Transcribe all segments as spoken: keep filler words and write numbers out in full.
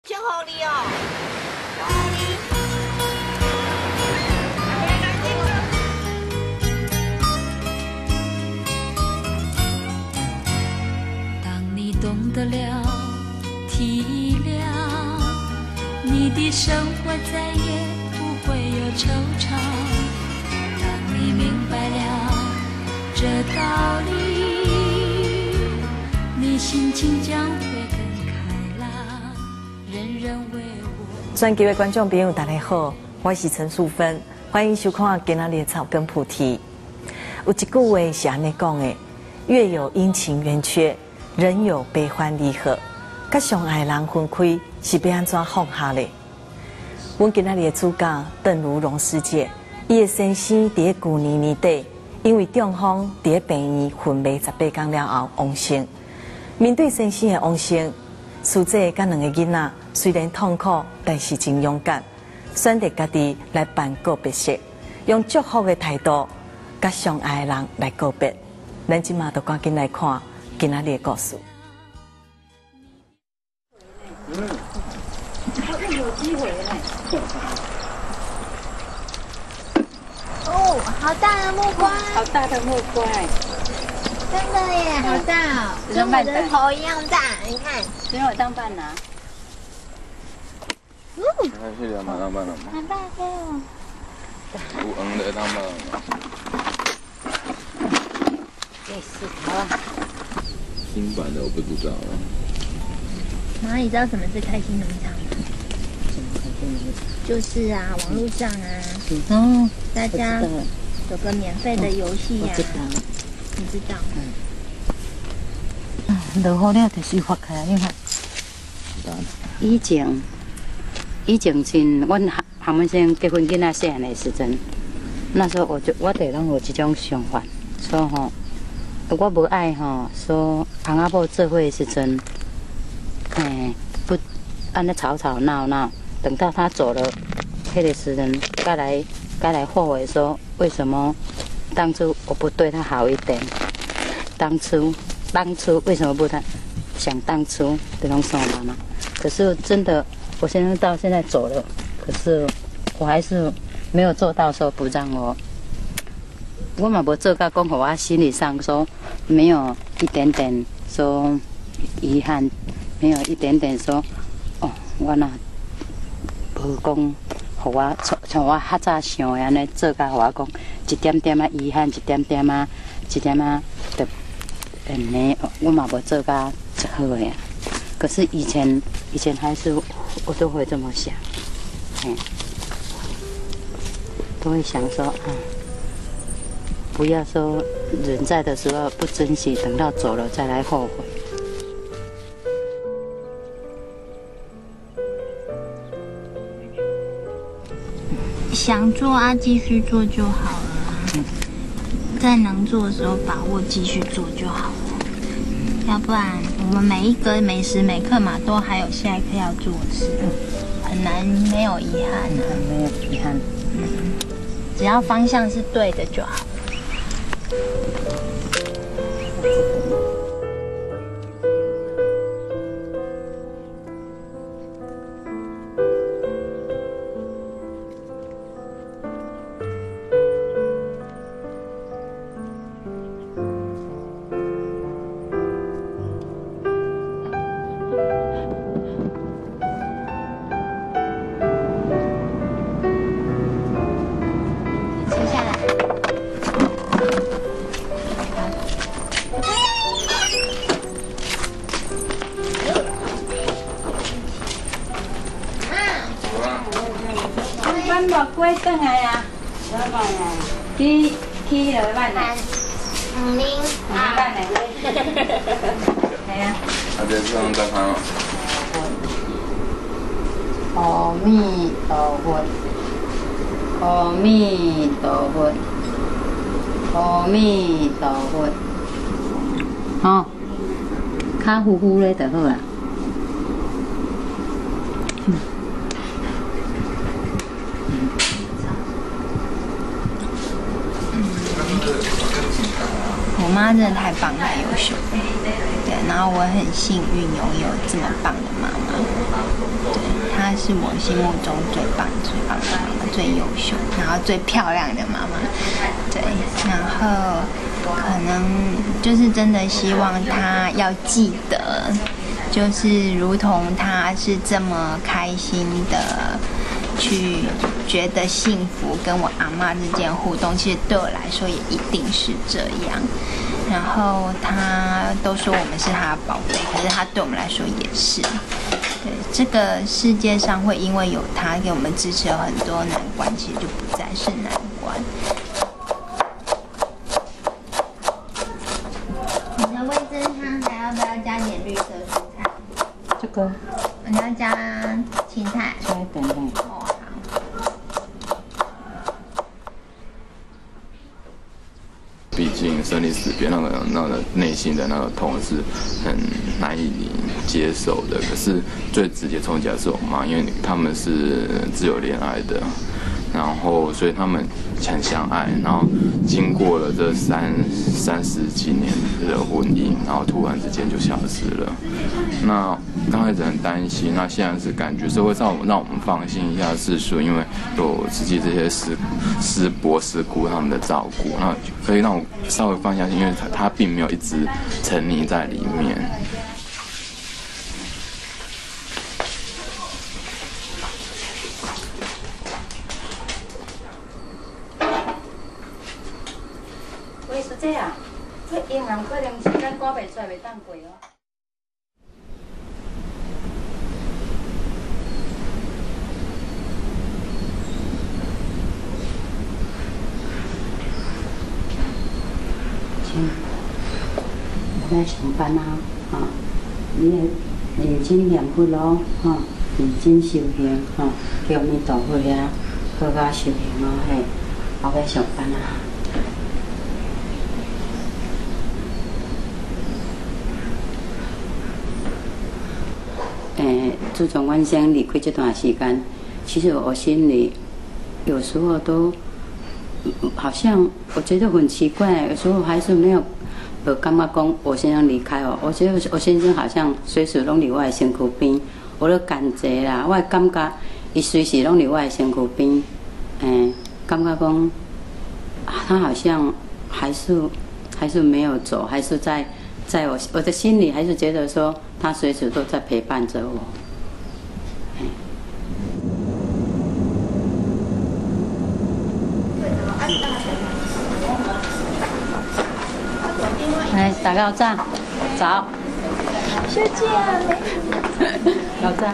真好你哦。 当你懂得了体谅，你的生活再也不会有惆怅。当你明白了这道理，你心情将会更开朗。人人为我。 全球的观众朋友，大家好，我是陈淑芬，欢迎收看今仔日的草根菩提。有一句话是安尼讲的：月有阴晴圆缺，人有悲欢离合。甲相爱人分开，是要安怎放下呢？阮今仔日的主角邓如蓉师姐，伊的先生伫个旧年年底，因为中风伫个病院昏迷十八天了后亡生。面对先生的亡生，师姐甲两个囡仔虽然痛苦，但是真勇敢，选择家己来办告别式，用祝福的态度，甲相爱的人来告别。咱即马就赶紧来看今仔日的故事。 嗯，好像有机会嘞。 哦，好大的木瓜！ 好大的木瓜， 真的耶，好大哦，跟我的头一样大。你看， 给我当伴拿。 嗯， 还是两把当伴了吗？ 好大颗哦。 有黄的当伴了。 这是它。 新版的我不知道啊。 然后你知道什么是开心农场吗？ 什么开心农场？ 就是啊，网络上啊， 哦， 大家有个免费的游戏呀、 我知道。 你知道？ 嗯。啊，落雨了就是发开，你看。以前，以前是阮韩韩文生结婚囡仔细汉的时阵，那时候我就我得拢有这种想法，说吼，我无爱吼，说翁仔某做伙的时阵。哎，不，安尼吵吵闹闹，等到他走了，那个时人该来该来后悔说，为什么当初我不对他好一点？当初当初为什么不他想当初这种什么呢？可是真的，我现在到现在走了，可是我还是没有做到说不让我，我嘛无做到讲，互我心理上说没有一点点说遗憾。没有一点点说，哦，我那无讲，互我从从我较早想的安尼做甲，互我讲一点点啊遗憾，一点点啊，一点啊的，嗯呢，我嘛无做甲一好的呀。可是以前以前还是我都会这么想，嗯，都会想说，嗯，不要说人在的时候不珍惜，等到走了再来后悔。 想做啊，继续做就好了。在能做的时候把握，继续做就好了。要不然我们每一个每时每刻嘛，都还有下一刻要做的事，很难没有遗憾的。 没有遗憾。 嗯，只要方向是对的就好。 买转来啊！去去迄落办的。 五零五零办的。系啊。 啊，这是用干啥？ 阿弥陀佛，阿弥陀佛，阿弥陀佛。哦，较呼呼咧就好啦。 我妈真的太棒太优秀了，对，然后我很幸运拥有这么棒的妈妈，对， 是我心目中最棒、最棒的妈妈，最优秀，然后最漂亮的妈妈。对，然后可能就是真的希望她要记得，就是如同她是这么开心的去觉得幸福，跟我阿嬷之间互动，其实对我来说也一定是这样。然后她都说我们是她的宝贝，可是她对我们来说也是。对，这个世界上会因为有她给我们支持，有很多难关其实就不再是难关。你的味噌汤还要不要加点绿色蔬菜？ 这个你要加芹菜。 加一点点。 哦，好。 毕竟生离死别那个那个内心的那个痛是很难以接受的。可是最直接冲击的是我妈，因为他们是自由恋爱的，然后所以他们很相爱，然后经过了这三三十几年的婚姻，然后突然之间就消失了。那刚开始很担心，那现在是感觉社会上让我们放心一下，是说因为有实际这些师师伯师姑他们的照顾，那可以让我稍微放下心，因为他他并没有一直沉溺在里面。 喂，师姐啊，这银行可能时间赶袂出来，袂当过哦。我在上班啊，哈、哦，你要认真念佛咯，哈、哦，认真修行，哈、哦，叫阿弥陀佛呀，好好修行哦，嘿，我要上班啊。诶，自从阮先离开这段时间，其实我心里有时候都好像我觉得很奇怪，有时候还是没有。我感觉讲我先生离开哦，我觉得我先生好像随时拢伫我的身躯边，我都感觉啦，我感觉伊随时拢伫我的身躯边，诶，感觉讲他好像还是还是没有走，还是在在我我的心里还是觉得说他随时都在陪伴着我。哎，大家早，早。 学姐啊， 老早。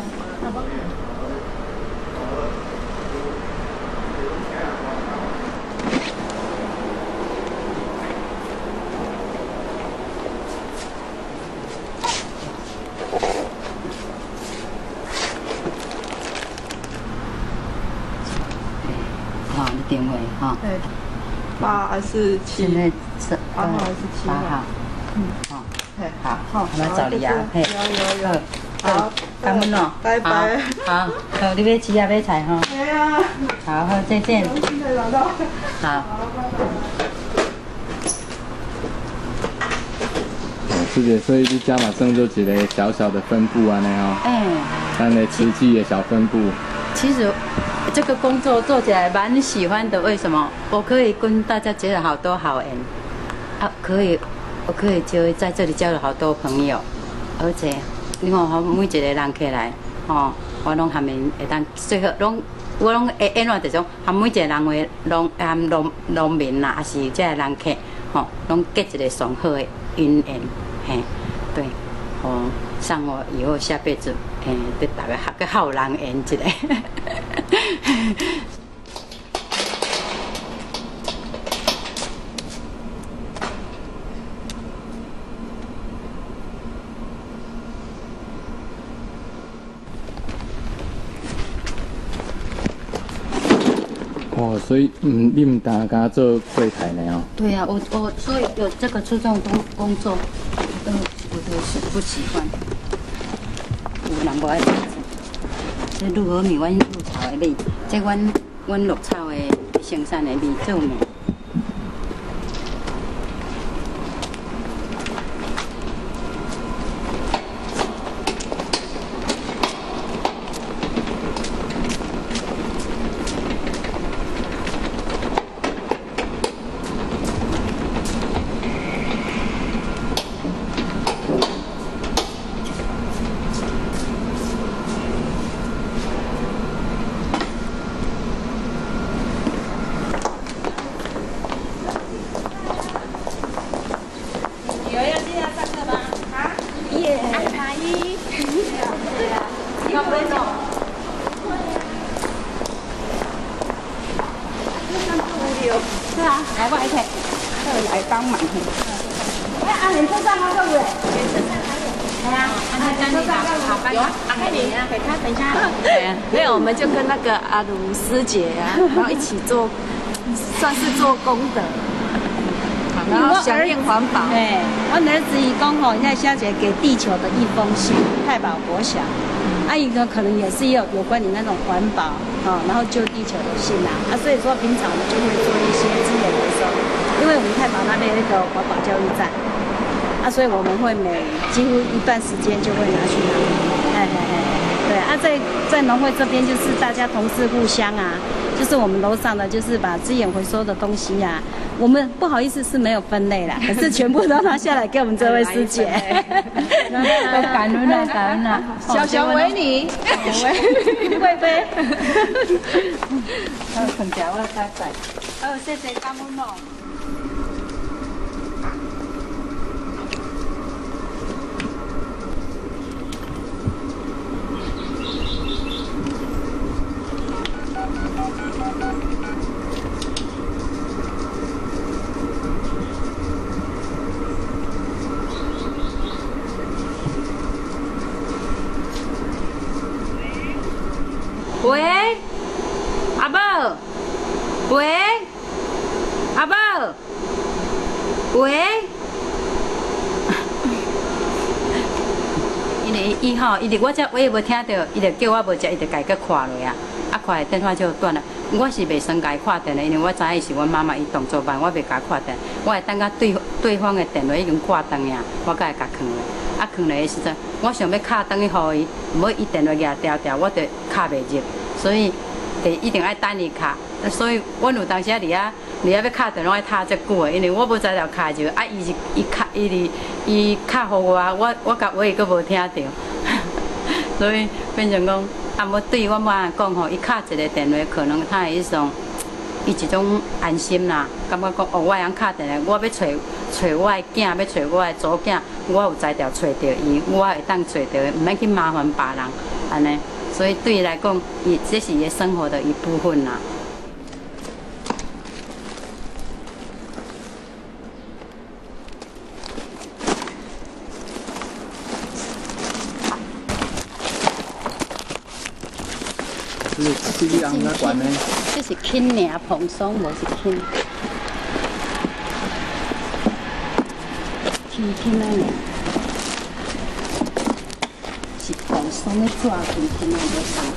好，你定位哈。 对，八四七。 现在是八号还是七八号？ 号。嗯，好， 嘿， 好， 好， 我们找你啊，嘿， 有有有， 好，感恩哦， 拜拜， 好，好，你要吃啊买菜哈， 对啊， 好好再见，好。 师姐，所以你加马生就一个小小的分部安尼吼， 哎， 咱的慈济的小分部。 其实这个工作做起来蛮喜欢的，为什么？我可以跟大家结了好多好缘，啊，可以，我可以就在这里交了好多朋友，而且你看，我每一个人起来，吼，我拢含面会当最好拢。我拢会演话，就种含每一个人话，拢含农农民啦，也是这个人客，吼，拢结一个上好的姻缘，嘿，对，哦，让我以后下辈子，诶，对大家合个好人缘一个。 哦，所以嗯，你们大家做柜台呢哦？ 对呀、啊，我我所以有这个出众工工作，呃，我都是不喜欢。有人无爱做，这鹿和米，阮鹿草的米，这阮阮绿草的生产的米做米。 来帮忙。哎，阿莲车上吗？对不对？车上还有。对啊，阿莲车上要有阿莲啊，给他等一下。 对啊，没有我们就跟那个阿卢师姐啊，然后一起做，算是做功德。然后响应环保。 哎，我儿子伊讲吼，那小姐给地球的一封信，太保国小。阿姨呢，可能也是有有关你那种环保啊，然后救地球的信啊，啊，所以说平常我们就会做一些资源回收，因为我们太保那边有一个环保教育站，啊，所以我们会每几乎一段时间就会拿去拿，哎哎哎，对啊，在在农会这边就是大家同事互相啊，就是我们楼上的就是把资源回收的东西啊，我们不好意思是没有分类啦，可是全部都拿下来给我们这位师姐。 都感恩了，感恩了。 小熊维尼， 贵妃。 好，很巧，我太在。 好，谢谢感恩咯。 喂，阿宝，喂，阿宝，喂，因为伊吼，伊伫我这我也无听到，伊就叫我无食，伊就家己看落啊，啊看电话就断了。我是袂算家己看电的，因为我知影是阮妈妈伊动作慢，我袂甲看电，我会等到对对方的电话已经挂断呀，我才会甲放落。啊，放落的时阵，我想要敲转去互伊，唔好伊电话举掉掉，我就敲袂入，所以得一定爱等伊敲。所以阮有当时啊，伫遐伫遐要敲电话，敲遮久的，因为我无知道敲就啊，伊是伊敲伊是伊敲互我，我我甲我伊阁无听到，所以变成讲，啊，无对我妈讲吼，伊敲一个电话，可能他会迄种。伊一种安心啦，感觉讲哦，我通敲电话，我要找找我的囝，要找我的祖囝，我有才调找到伊，我会当找到，唔免去麻烦别人，安尼。所以对伊来讲，伊这是伊生活的一部分啦。 是是你安那管呢？ 这是轻尔蓬松，无是轻，轻轻的尔，是蓬松的纸，轻轻的无松。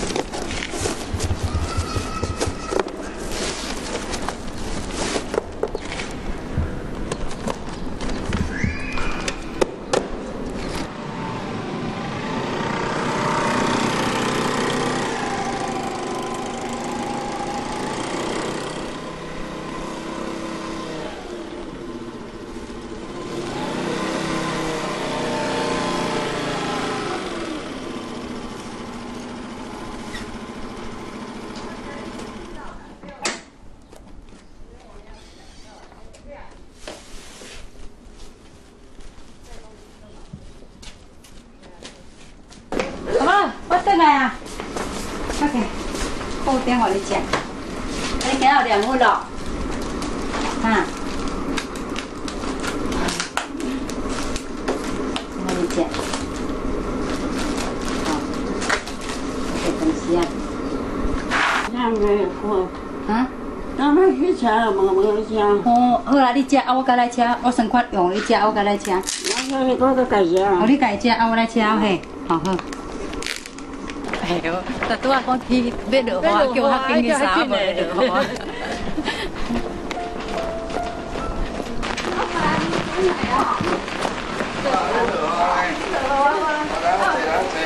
转来啊 ，OK， 好点互你食。你今有凉粉咯？哈，互你食。好，这东西啊。那没看。啊？那没去吃了吗？没去吃。哦，好啦，你食啊，我甲来吃，我先款用你食，我甲来吃。我我我家食。哦，你家食啊，我来吃嘿，好好。哎呦，但拄仔讲天要落雨，叫我较紧去衫袂落雨。 来，我来，我来，我来。